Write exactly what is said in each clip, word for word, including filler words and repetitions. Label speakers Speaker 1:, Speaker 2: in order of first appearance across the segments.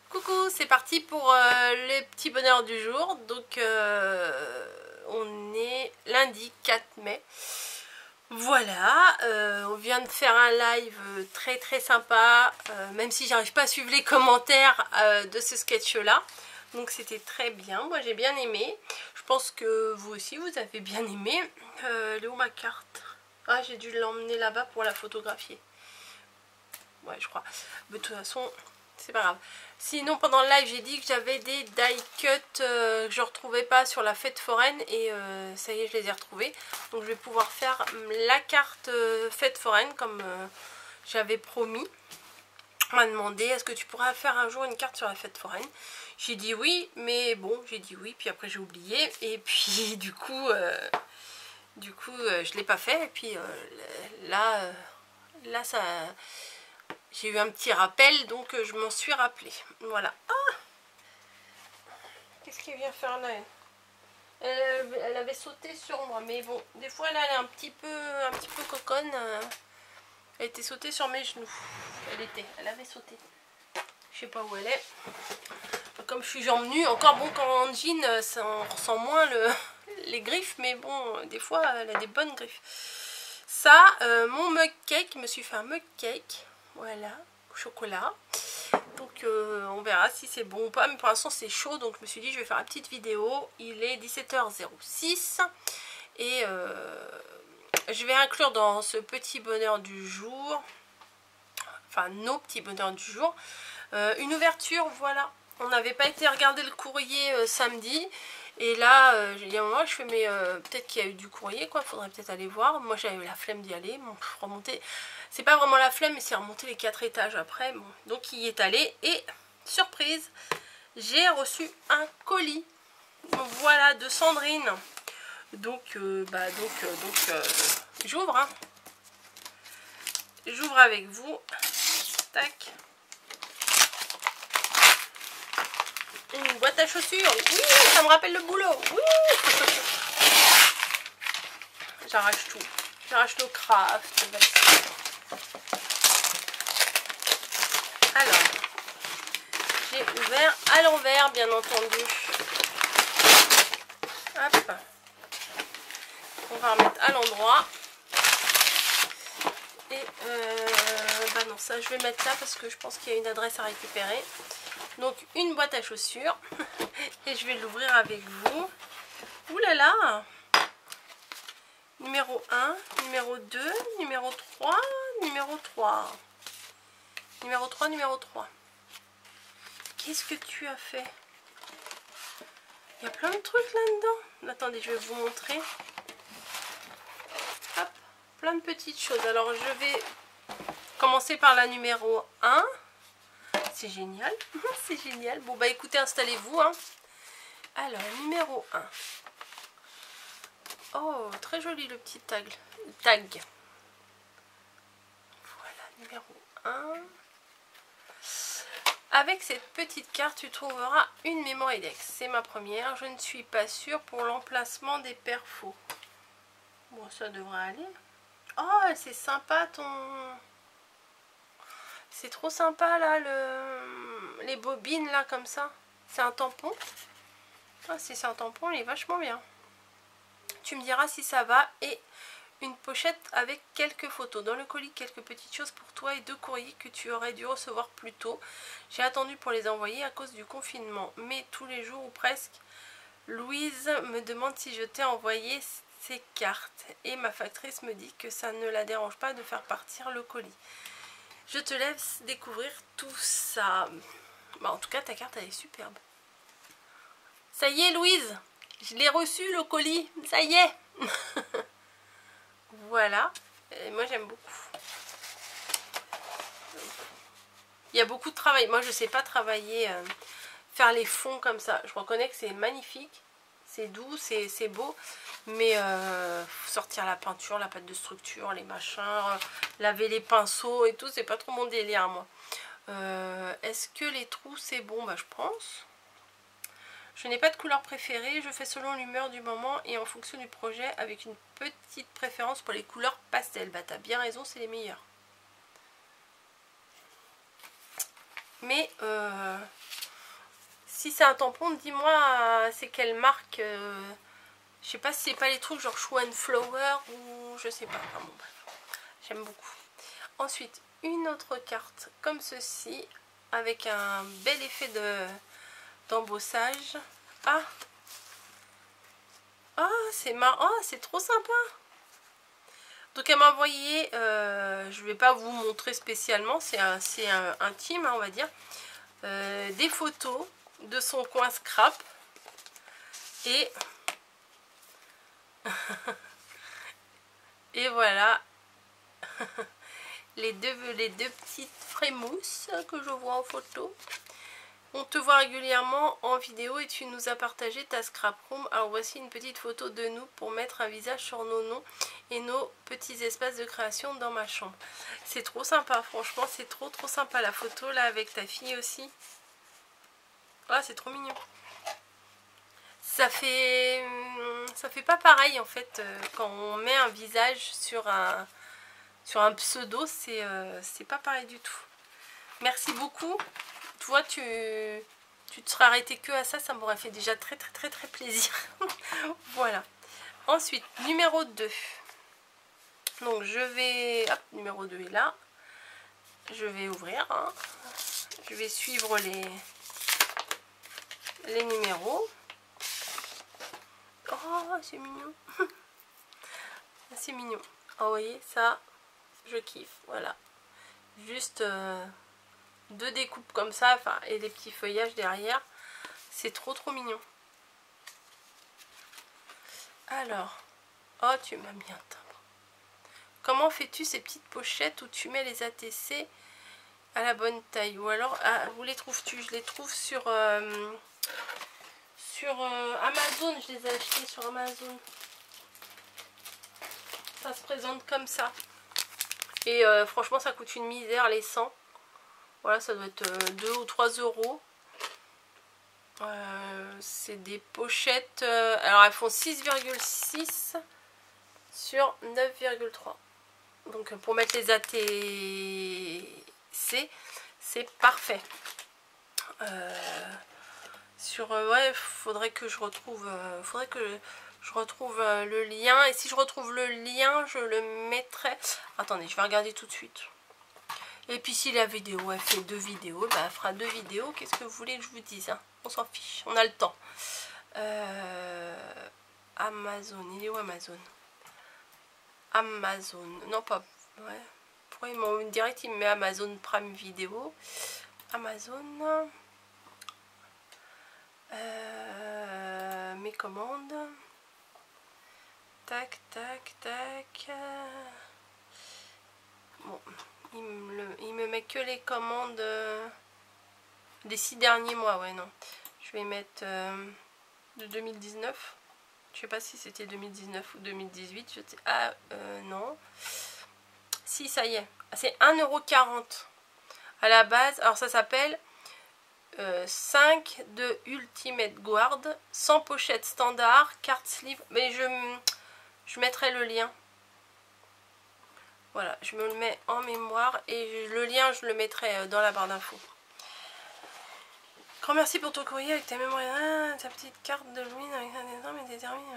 Speaker 1: Coucou, c'est parti pour euh, les petits bonheurs du jour. Donc euh, on est lundi quatre mai. Voilà, euh, on vient de faire un live très très sympa, euh, même si j'arrive pas à suivre les commentaires euh, de ce sketch là. Donc c'était très bien, moi j'ai bien aimé. Je pense que vous aussi vous avez bien aimé. Euh, elle est où ma carte? Ah, j'ai dû l'emmener là-bas pour la photographier. Ouais, je crois. Mais de toute façon, c'est pas grave. Sinon, pendant le live, j'ai dit que j'avais des die cut euh, que je ne retrouvais pas sur la fête foraine. Et euh, ça y est, je les ai retrouvés. Donc, je vais pouvoir faire la carte euh, fête foraine comme euh, j'avais promis. On m'a demandé, est-ce que tu pourras faire un jour une carte sur la fête foraine? J'ai dit oui, mais bon, j'ai dit oui. Puis après, j'ai oublié. Et puis, du coup, euh, du coup euh, je ne l'ai pas fait. Et puis euh, là, euh, là, ça... J'ai eu un petit rappel, donc je m'en suis rappelé. Voilà. Ah, qu'est-ce qu'il vient faire là? elle, elle avait sauté sur moi, mais bon, des fois elle est un petit peu, un petit peu coconne. Elle était sautée sur mes genoux. Elle était, elle avait sauté. Je sais pas où elle est. Comme je suis jambes nues, encore bon quand en jean, ça on ressent moins le, les griffes, mais bon, des fois elle a des bonnes griffes. Ça, euh, mon mug cake, je me suis fait un mug cake. Voilà, au chocolat. Donc euh, on verra si c'est bon ou pas. Mais pour l'instant c'est chaud. Donc je me suis dit je vais faire une petite vidéo. Il est dix-sept heures zéro six. Et euh, je vais inclure dans ce petit bonheur du jour. Enfin nos petits bonheurs du jour. Euh, une ouverture, voilà. On n'avait pas été regarder le courrier euh, samedi. Et là, euh, il y a un moment, je fais, mais euh, peut-être qu'il y a eu du courrier, quoi. Faudrait peut-être aller voir. Moi, j'avais eu la flemme d'y aller. Bon, remonter. C'est pas vraiment la flemme, mais c'est remonter les quatre étages après. Bon, donc, il y est allé. Et, surprise, j'ai reçu un colis. Voilà, de Sandrine. Donc, euh, bah, donc, euh, donc, euh, j'ouvre, hein. J'ouvre avec vous. Tac. Une boîte à chaussures. Oui, ça me rappelle le boulot. Oui. J'arrache tout. J'arrache le craft. Alors, j'ai ouvert à l'envers, bien entendu. Hop. On va remettre à l'endroit. Et euh, bah non, ça je vais mettre là parce que je pense qu'il y a une adresse à récupérer. Donc une boîte à chaussures. Et je vais l'ouvrir avec vous. Ouh là là. Numéro un, numéro deux, numéro trois, numéro trois. Numéro trois, numéro trois. Qu'est-ce que tu as fait? Il y a plein de trucs là-dedans. Attendez, je vais vous montrer. Hop, plein de petites choses. Alors je vais commencer par la numéro un. C'est génial. C'est génial. Bon bah écoutez, installez-vous. Hein. Alors, numéro un. Oh, très joli le petit tag. Tag. Voilà, numéro un. Avec cette petite carte, tu trouveras une mémoire index. C'est ma première. Je ne suis pas sûre pour l'emplacement des perfos. Bon, ça devrait aller. Oh, c'est sympa ton... C'est trop sympa là, le... les bobines là comme ça. C'est un tampon. Ah, si c'est un tampon, il est vachement bien. Tu me diras si ça va. Et une pochette avec quelques photos. Dans le colis, quelques petites choses pour toi et deux courriers que tu aurais dû recevoir plus tôt. J'ai attendu pour les envoyer à cause du confinement. Mais tous les jours ou presque, Louise me demande si je t'ai envoyé ces cartes. Et ma factrice me dit que ça ne la dérange pas de faire partir le colis. Je te laisse découvrir tout ça. Bah, en tout cas, ta carte, elle est superbe. Ça y est, Louise, je l'ai reçu le colis. Ça y est. Voilà. Et moi, j'aime beaucoup. Il y a beaucoup de travail. Moi, je ne sais pas travailler, euh, faire les fonds comme ça. Je reconnais que c'est magnifique. C'est doux, c'est beau. Mais euh, sortir la peinture, la pâte de structure, les machins, euh, laver les pinceaux et tout, c'est pas trop mon délire, moi. Euh, Est-ce que les trous, c'est bon? Bah, je pense. Je n'ai pas de couleur préférée, je fais selon l'humeur du moment et en fonction du projet avec une petite préférence pour les couleurs pastel. Bah t'as bien raison, c'est les meilleures. Mais euh, si c'est un tampon, dis-moi euh, c'est quelle marque. Euh, je sais pas si c'est pas les trucs genre Shoe and Flower ou je sais pas. Enfin, bon, bref. J'aime beaucoup. Ensuite, une autre carte comme ceci, avec un bel effet de d'embossage. Ah, ah c'est marrant, oh, c'est trop sympa. Donc elle m'a envoyé, euh, je vais pas vous montrer spécialement, c'est intime hein, on va dire, euh, des photos de son coin scrap et et voilà. Les deux, les deux petites frémousses que je vois en photo. On te voit régulièrement en vidéo et tu nous as partagé ta scrap room. Alors voici une petite photo de nous pour mettre un visage sur nos noms et nos petits espaces de création dans ma chambre. C'est trop sympa, franchement, c'est trop trop sympa la photo là avec ta fille aussi. Ah, c'est trop mignon. Ça fait, ça fait pas pareil en fait quand on met un visage sur un... Sur un pseudo, c'est euh, c'est pas pareil du tout. Merci beaucoup. Toi, tu, tu te serais arrêté que à ça, ça m'aurait fait déjà très très très très plaisir. Voilà. Ensuite, numéro deux. Donc, je vais... Hop, numéro deux est là. Je vais ouvrir. Hein. Je vais suivre les, les numéros. Oh, c'est mignon. C'est mignon. Oh, vous voyez, ça... Je kiffe, voilà. Juste euh, deux découpes comme ça, enfin, et des petits feuillages derrière. C'est trop trop mignon. Alors, oh, tu m'as mis un timbre. Comment fais-tu ces petites pochettes où tu mets les A T C à la bonne taille? Ou alors, ah, où les trouves-tu? Je les trouve sur, euh, sur euh, Amazon. Je les ai achetées sur Amazon. Ça se présente comme ça. Et euh, franchement, ça coûte une misère les cent. Voilà, ça doit être euh, deux ou trois euros. Euh, c'est des pochettes. Euh, alors, elles font six virgule six sur neuf virgule trois. Donc, pour mettre les A T C, c'est parfait. Euh, sur. Euh, ouais, faudrait que je retrouve. Euh, faudrait que. Je... Je retrouve le lien. Et si je retrouve le lien, je le mettrai... Attendez, je vais regarder tout de suite. Et puis si la vidéo, elle fait deux vidéos, bah, elle fera deux vidéos. Qu'est-ce que vous voulez que je vous dise hein? On s'en fiche, on a le temps. Euh, Amazon, il est où Amazon? Amazon, non pas... Ouais. Pourquoi il m'en direct, il me met Amazon Prime Vidéo. Amazon. Euh, mes commandes. Tac, tac, tac. Bon, il me, le, il me met que les commandes euh, des six derniers mois. Ouais, non. Je vais mettre euh, de deux mille dix-neuf. Je sais pas si c'était deux mille dix-neuf ou deux mille dix-huit. Je sais, ah, euh, non. Si, ça y est. C'est un euro quarante à la base. Alors, ça s'appelle euh, cinq de Ultimate Guard. Sans pochette standard, carte sleeve. Mais je... Je mettrai le lien. Voilà, je me le mets en mémoire et le lien, je le mettrai dans la barre d'infos. Grand merci pour ton courrier avec ta mémoire, ah, ta petite carte de Louis avec un des hommes et déterminé.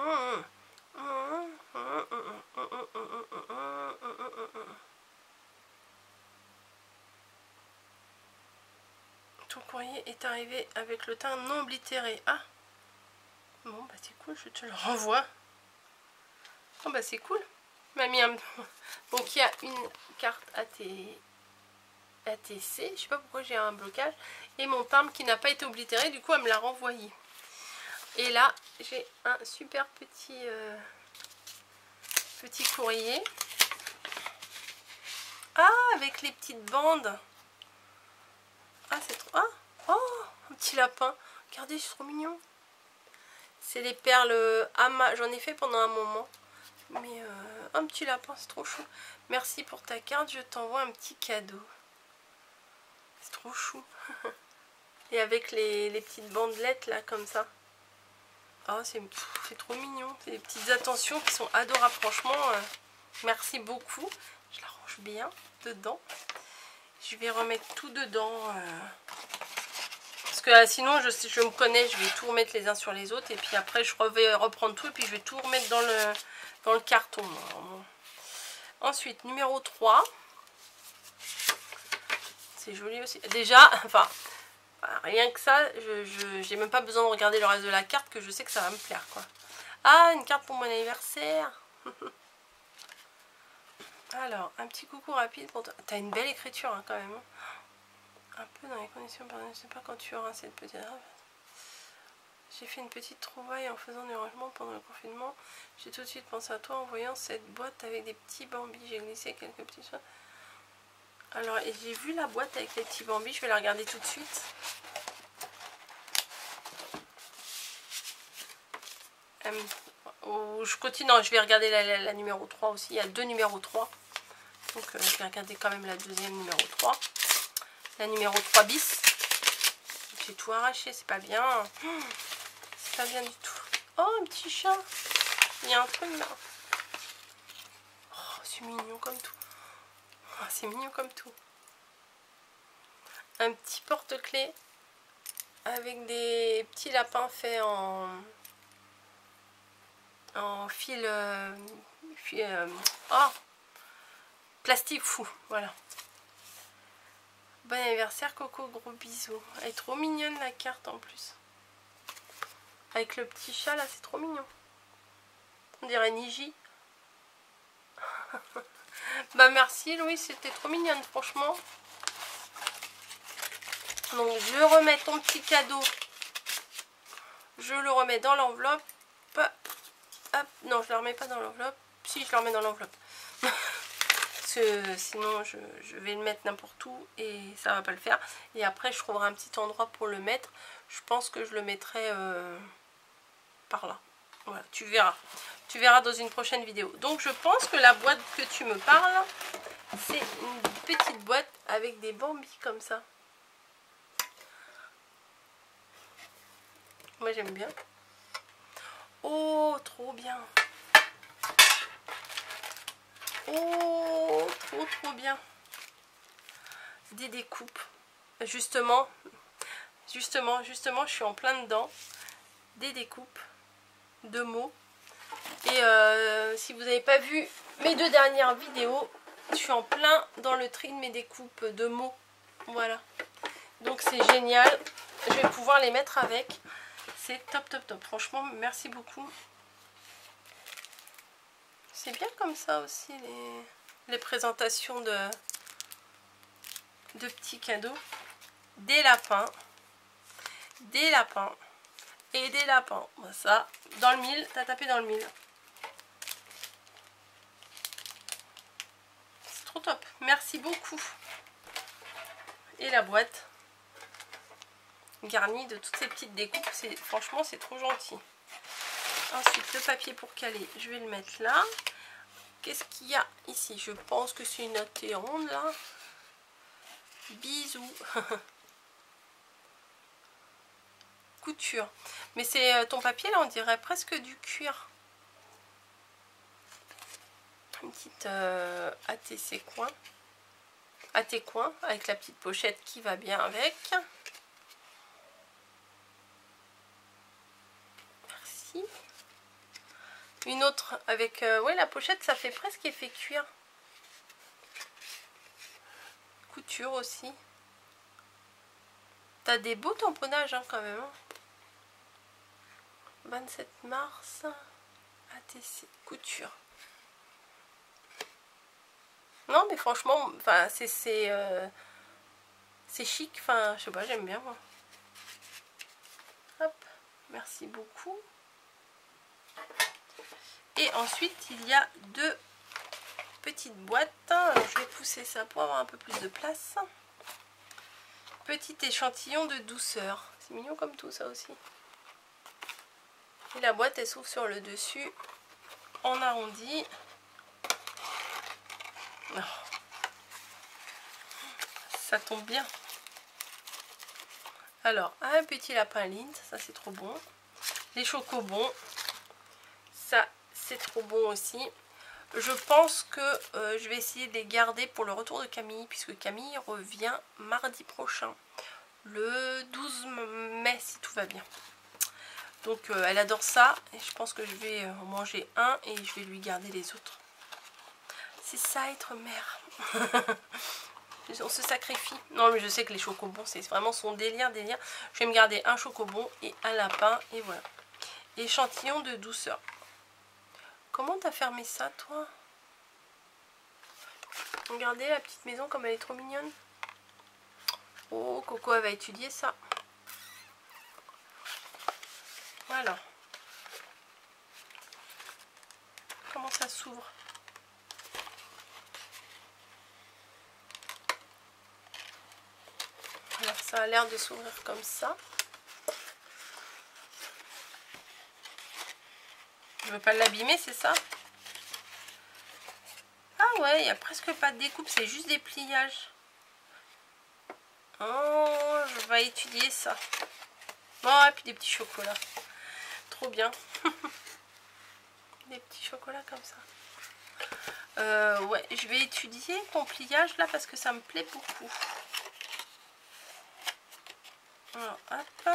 Speaker 1: Ton courrier est arrivé avec le teint non oblitéré. Ah, bon, bah c'est cool, je te le renvoie. Oh bah c'est cool. M'a mis un... Donc il y a une carte A T C. Je sais pas pourquoi j'ai un blocage. Et mon timbre qui n'a pas été oblitéré. Du coup elle me l'a renvoyé. Et là j'ai un super petit euh, petit courrier. Ah, avec les petites bandes. Ah c'est trop... Ah, oh, un petit lapin. Regardez, c'est trop mignon. C'est les perles Ama. J'en ai fait pendant un moment. Mais euh, un petit lapin, c'est trop chou. Merci pour ta carte, je t'envoie un petit cadeau. C'est trop chou. Et avec les, les petites bandelettes là, comme ça. Oh, c'est trop mignon. C'est des petites attentions qui sont adorables. Franchement, euh, merci beaucoup. Je la range bien dedans. Je vais remettre tout dedans. Euh, parce que euh, sinon je, je me connais, je vais tout remettre les uns sur les autres. Et puis après je vais reprendre tout et puis je vais tout remettre dans le, dans le carton. Alors, bon. Ensuite, numéro trois. C'est joli aussi. Déjà, enfin, rien que ça, je j'ai même pas besoin de regarder le reste de la carte que je sais que ça va me plaire, quoi. Ah, une carte pour mon anniversaire. Alors, un petit coucou rapide pour toi. T'as une belle écriture, hein, quand même. Un peu dans les conditions, pardon, je sais pas quand tu auras cette petite... J'ai fait une petite trouvaille en faisant du rangement pendant le confinement. J'ai tout de suite pensé à toi en voyant cette boîte avec des petits bambis. J'ai glissé quelques petits choses. Alors, j'ai vu la boîte avec les petits bambis. Je vais la regarder tout de suite. Euh, oh, je continue. Non, je vais regarder la, la, la numéro trois aussi. Il y a deux numéros trois. Donc, euh, je vais regarder quand même la deuxième numéro trois. La numéro trois bis. J'ai tout arraché. C'est pas bien. C'est pas bien du tout. Oh, un petit chat. Il y a un truc là. Oh, c'est mignon comme tout. Oh, c'est mignon comme tout. Un petit porte-clés avec des petits lapins faits en, en fil, euh, fil euh, oh, plastique fou. Voilà. Bon anniversaire Coco, gros bisous. Elle est trop mignonne la carte en plus. Avec le petit chat là, c'est trop mignon. On dirait Niji. Bah merci Louis, c'était trop mignonne franchement. Donc je remets ton petit cadeau. Je le remets dans l'enveloppe. Hop, non je le remets pas dans l'enveloppe. Si, je le remets dans l'enveloppe. Parce que sinon je, je vais le mettre n'importe où et ça va pas le faire. Et après je trouverai un petit endroit pour le mettre. Je pense que je le mettrai euh, par là. Voilà, tu verras. Tu verras dans une prochaine vidéo. Donc je pense que la boîte que tu me parles, c'est une petite boîte avec des bambis comme ça. Moi j'aime bien. Oh, trop bien. Oh, trop trop bien. Des découpes. Justement, justement, justement, je suis en plein dedans. Des découpes de mots. Et euh, si vous n'avez pas vu mes deux dernières vidéos, je suis en plein dans le tri de mes découpes de mots. Voilà. Donc c'est génial. Je vais pouvoir les mettre avec. C'est top, top, top. Franchement, merci beaucoup. C'est bien comme ça aussi, les, les présentations de, de petits cadeaux. Des lapins. Des lapins. Et des lapins. Bon, ça, dans le mille, t'as tapé dans le mille. C'est trop top. Merci beaucoup. Et la boîte garnie de toutes ces petites découpes. Franchement, c'est trop gentil. Ensuite, le papier pour caler, je vais le mettre là. Qu'est-ce qu'il y a ici? Je pense que c'est une note ronde là. Bisous. Couture. Mais c'est euh, ton papier là, on dirait presque du cuir. Une petite euh, A T C coin. A T coin avec la petite pochette qui va bien avec. Merci. Une autre avec... Euh, ouais, la pochette, ça fait presque effet cuir. Couture aussi. T'as des beaux tamponnages hein, quand même. Hein. vingt-sept mars. A T C. Couture. Non, mais franchement, enfin, c'est... C'est euh, chic. Enfin, je sais pas, j'aime bien moi. Hop. Merci beaucoup. Et ensuite, il y a deux petites boîtes. Alors, je vais pousser ça pour avoir un peu plus de place. Petit échantillon de douceur. C'est mignon comme tout ça aussi. Et la boîte, elle s'ouvre sur le dessus en arrondi. Oh. Ça tombe bien. Alors, un petit lapin Lindt. Ça, c'est trop bon. Les chocobons. Ça, c'est trop bon aussi. Je pense que euh, je vais essayer de les garder pour le retour de Camille, puisque Camille revient mardi prochain, le douze mai si tout va bien. Donc euh, elle adore ça et je pense que je vais en manger un et je vais lui garder les autres. C'est ça être mère. On se sacrifie. Non mais je sais que les chocobons c'est vraiment son délire délire. Je vais me garder un chocobon et un lapin et voilà. Échantillon de douceur. Comment t'as fermé ça toi? Regardez la petite maison comme elle est trop mignonne. Oh, Coco elle va étudier ça. Voilà. Comment ça s'ouvre? Alors ça a l'air de s'ouvrir comme ça. Je veux pas l'abîmer, c'est ça? Ah ouais, il n'y a presque pas de découpe, c'est juste des pliages. Oh, je vais étudier ça. Oh, et puis des petits chocolats. Trop bien. Des petits chocolats comme ça. Euh, ouais, je vais étudier ton pliage là parce que ça me plaît beaucoup. Alors, hop.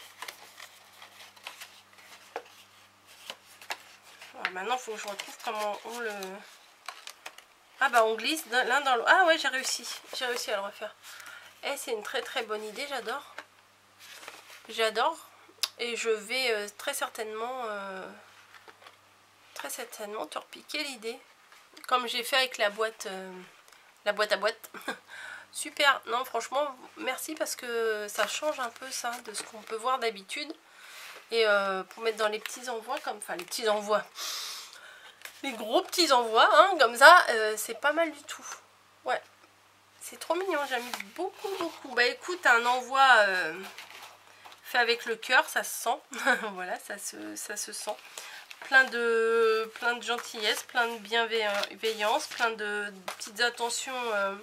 Speaker 1: Alors, maintenant, il faut que je retrouve comment on le... Ah bah on glisse l'un dans l'autre. Ah ouais, j'ai réussi. J'ai réussi à le refaire. Et c'est une très très bonne idée, j'adore. J'adore. Et je vais euh, très certainement... Euh, très certainement te repiquer l'idée. Comme j'ai fait avec la boîte... Euh, la boîte à boîte. Super. Non, franchement, merci parce que ça change un peu ça de ce qu'on peut voir d'habitude. Et euh, pour mettre dans les petits envois, comme... Enfin, les petits envois... Les gros petits envois, hein, comme ça, euh, c'est pas mal du tout. Ouais, c'est trop mignon, j'aime beaucoup, beaucoup. Bah écoute, un envoi euh, fait avec le cœur, ça se sent. Voilà, ça se, ça se sent. Plein de, plein de gentillesse, plein de bienveillance, plein de petites attentions euh,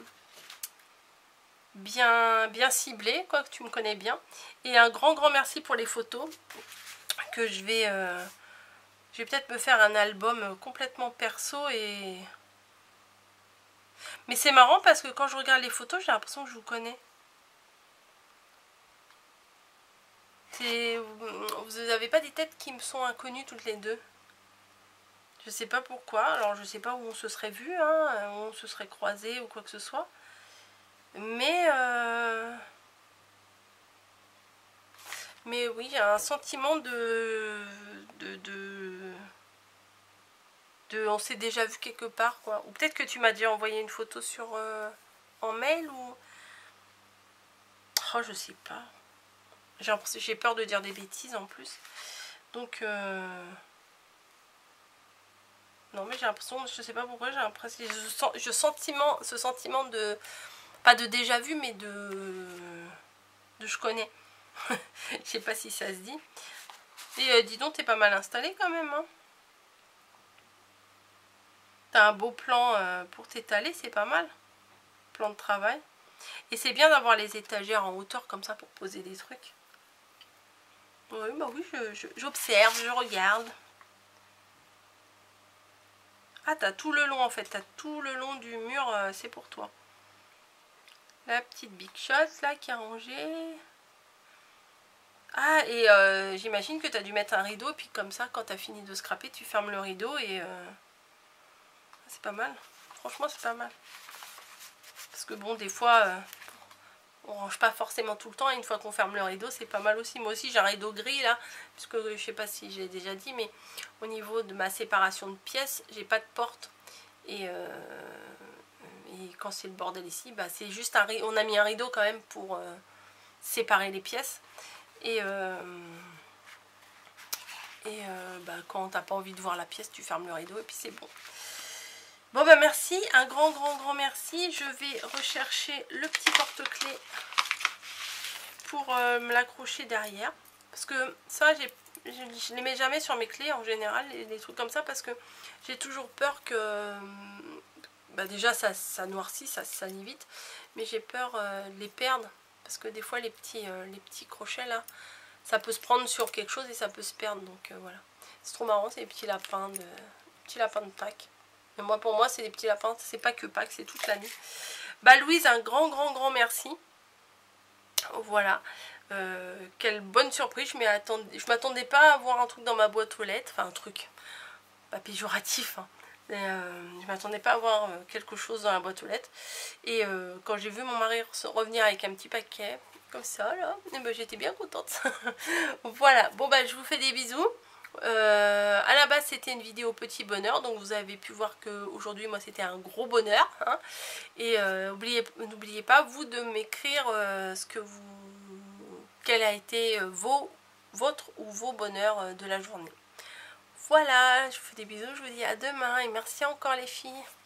Speaker 1: bien, bien ciblées, quoi, que tu me connais bien. Et un grand, grand merci pour les photos que je vais... Euh, Je vais peut-être me faire un album complètement perso et... Mais c'est marrant parce que quand je regarde les photos, j'ai l'impression que je vous connais. Vous n'avez pas des têtes qui me sont inconnues toutes les deux. Je sais pas pourquoi. Alors je sais pas où on se serait vu, hein, où on se serait croisé ou quoi que ce soit. Mais... Euh... Mais oui, j'ai un sentiment de... de... de... De, on s'est déjà vu quelque part quoi, ou peut-être que tu m'as déjà envoyé une photo sur euh, en mail ou oh je sais pas, j'ai peur de dire des bêtises en plus donc euh... non mais j'ai l'impression, je sais pas pourquoi j'ai l'impression, je sens je sentiment ce sentiment de pas de déjà vu mais de de je connais. Je sais pas si ça se dit. Et euh, dis donc, t'es pas mal installé quand même hein. T'as un beau plan euh, pour t'étaler, c'est pas mal. Plan de travail. Et c'est bien d'avoir les étagères en hauteur comme ça pour poser des trucs. Oui, bah oui, j'observe, je, je, je regarde. Ah, t'as tout le long en fait. T'as tout le long du mur, euh, c'est pour toi. La petite Big Shot là qui est rangée. Ah, et euh, j'imagine que t'as dû mettre un rideau. Puis comme ça, quand t'as fini de scraper, tu fermes le rideau et... Euh... C'est pas mal. Franchement, c'est pas mal. Parce que bon, des fois, euh, on range pas forcément tout le temps. Et une fois qu'on ferme le rideau, c'est pas mal aussi. Moi aussi, j'ai un rideau gris là. Puisque je sais pas si j'ai déjà dit, mais au niveau de ma séparation de pièces, j'ai pas de porte. Et, euh, et quand c'est le bordel ici, bah, c'est juste un rideau. On a mis un rideau quand même pour euh, séparer les pièces. Et, euh, et euh, bah, quand t'as pas envie de voir la pièce, tu fermes le rideau et puis c'est bon. Bon bah merci, un grand grand grand merci. Je vais rechercher le petit porte-clés pour euh, me l'accrocher derrière. Parce que ça, je ne les mets jamais sur mes clés en général, les, les trucs comme ça, parce que j'ai toujours peur que... Bah déjà ça, ça noircit, ça se salit vite, mais j'ai peur euh, de les perdre. Parce que des fois les petits, euh, les petits crochets là, ça peut se prendre sur quelque chose et ça peut se perdre. Donc euh, voilà, c'est trop marrant, c'est les petits lapins de, petits lapins de Pâques. Mais moi, pour moi, c'est des petits lapins. C'est pas que Pâques, c'est toute l'année. Bah, Louise, un grand, grand, grand merci. Voilà. Euh, quelle bonne surprise. Je ne m'attendais pas à avoir un truc dans ma boîte aux lettres. Enfin un truc, pas péjoratif. Hein. Mais, euh, je m'attendais pas à avoir euh, quelque chose dans la boîte aux lettres. Et euh, quand j'ai vu mon mari revenir avec un petit paquet comme ça là, et ben, j'étais bien contente. Voilà. Bon bah je vous fais des bisous. Euh, à la base c'était une vidéo petit bonheur, donc vous avez pu voir que aujourd'hui moi c'était un gros bonheur, hein. Et euh, n'oubliez pas vous de m'écrire euh, ce que vous quel a été euh, vos votre ou vos bonheurs euh, de la journée. Voilà, je vous fais des bisous, je vous dis à demain et merci encore les filles.